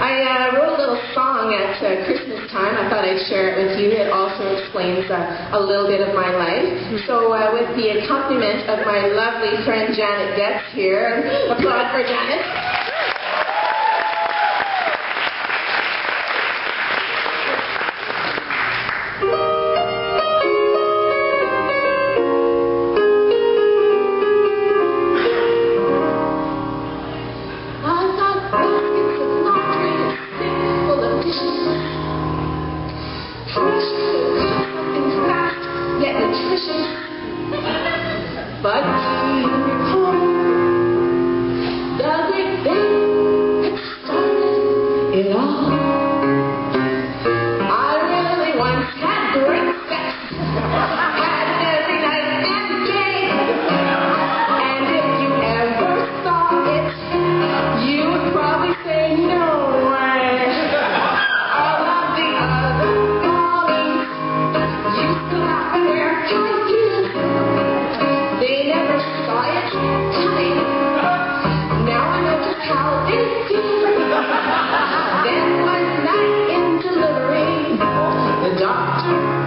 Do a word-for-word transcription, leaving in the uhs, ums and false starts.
I uh, wrote a little song at uh, Christmas time. I thought I'd share it with you. It also explains uh, a little bit of my life. So uh, with the accompaniment of my lovely friend Janet Getz here, applaud for Janet. But do you recall the great thing that started it all? I really once had great sex, had it every night and day. And if you ever saw it, you would probably say no way. All of the other darlings used to laugh when they're tight heels. They never saw it coming. Now I know just how they feel. Then one night in delivery, the doctor